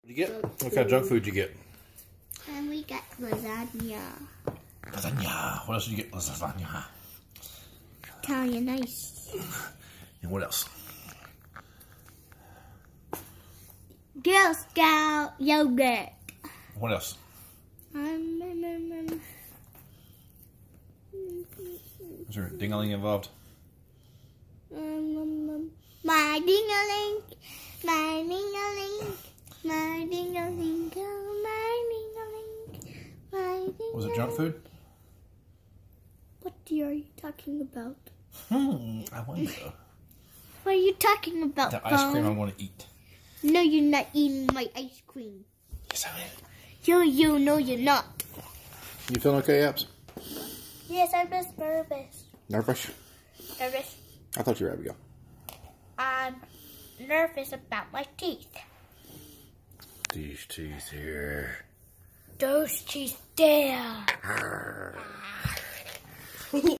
What'd you get? What kind of junk food did you get? And we got lasagna. Lasagna. What else did you get? Lasagna. Italian nice. And what else? Girl Scout yogurt. What else? Is there a ding-a-ling involved? My ding-a-ling, my ding-a-ling, my ding-a-ling, oh, my ding-a-ling, my ding-a-ling. Was it junk food? What are you talking about? I wonder. What are you talking about, That ice cream I want to eat. No, you're not eating my ice cream. Yes, I am. No, you're not. You feeling okay, Abbs? Yes, I'm just nervous. Nervous? Nervous. I thought you were Abigail. I'm nervous about my teeth. These teeth here. Those teeth there.